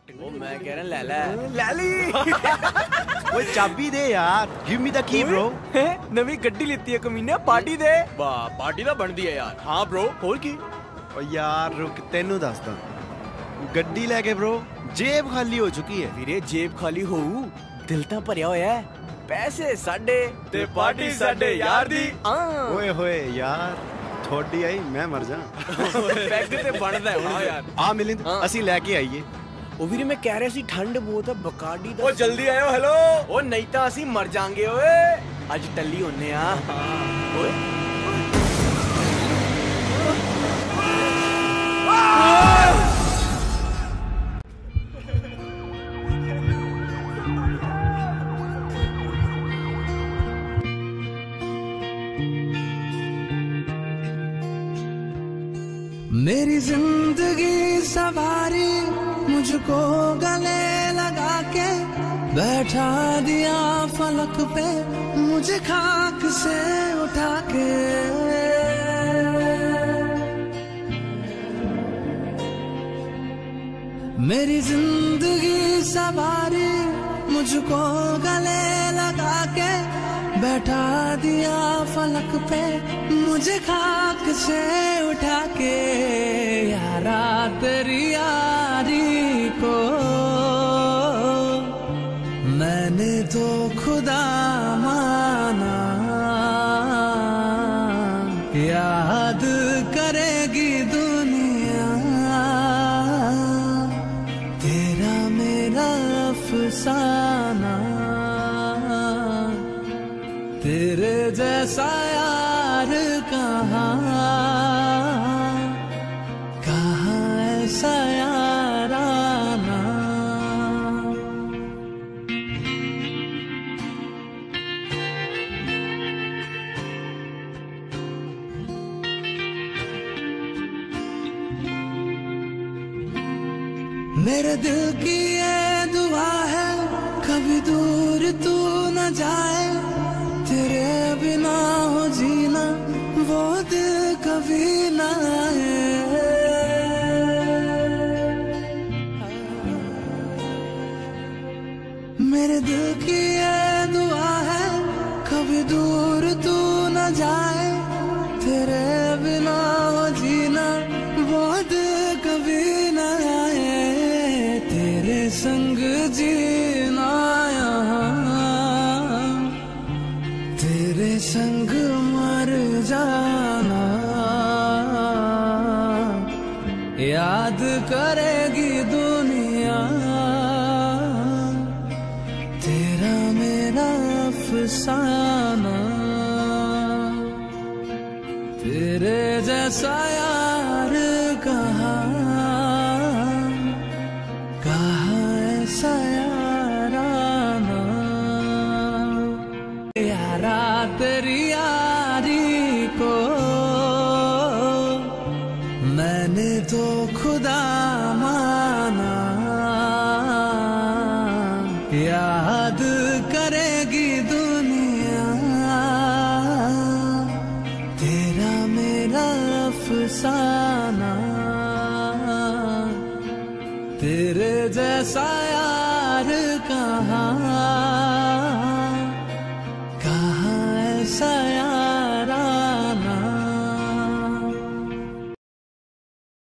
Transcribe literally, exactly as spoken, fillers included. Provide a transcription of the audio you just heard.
ओ मैं कह रहा ले ले ले ली ओए चाबी दे यार, give me the key bro. नवी गड्डी लेती है कमीने, पार्टी दे। वाह पार्टी तो बनती है यार। हाँ ब्रो होर की। ओ यार रुक तेनू दसदा, गड्डी लेके ब्रो जेब खाली हो चुकी है। वीरे जेब खाली होऊ, दिल तां भरिया होया है, पैसे साडे ते पार्टी साडे यार दी। ओए होए यार थोड़ी आई मैं मर जा। पैग ते बनदा है हुण यार। आ मिलिंद ਅਸੀਂ ਲੈ ਕੇ ਆਈਏ। ओ वीरे मैं कह रहा सी ठंड बहुत है, बकाडी दा। ओ जल्दी आयो हेलो। ओ नहीं तां ਅਸੀਂ मर जांगे ओए, अज टल्ली होने आ। ओए मेरी जिंदगी सवारी मुझको गले लगा के बैठा दिया फलक पे, मुझे खाक से उठा के। मेरी जिंदगी सवारी मुझको गले लगा के बैठा दिया फलक पे, मुझे खाक से उठा के। यारा तेरी यारी को मैंने तो खुदा माना, याद करेगी दुनिया तेरा मेरा अफसाना। तेरे जैसा यार कहाँ कहाँ ऐसा याराना। मेरे दिल की ये दुआ है कभी दूर तू न जाए, तेरे बिना हो जीना वो दिल कभी ना आए। मेरे दिल की ये दुआ है कभी दूर तू न जाए, तेरे बिना हो जीना वो दिल कभी ना आए। तेरे संग जीना यहाँ, तेरे संग मर जाना, याद करेगी दुनिया तेरा मेरा अफसाना। तेरे जैसा यार कहाँ कहाँ ऐसा याराना। यारा तेरी यारी को मैंने तो खुदा माना, याद करेगी दुनिया तेरा मेरा अफसाना। तेरे जैसा यार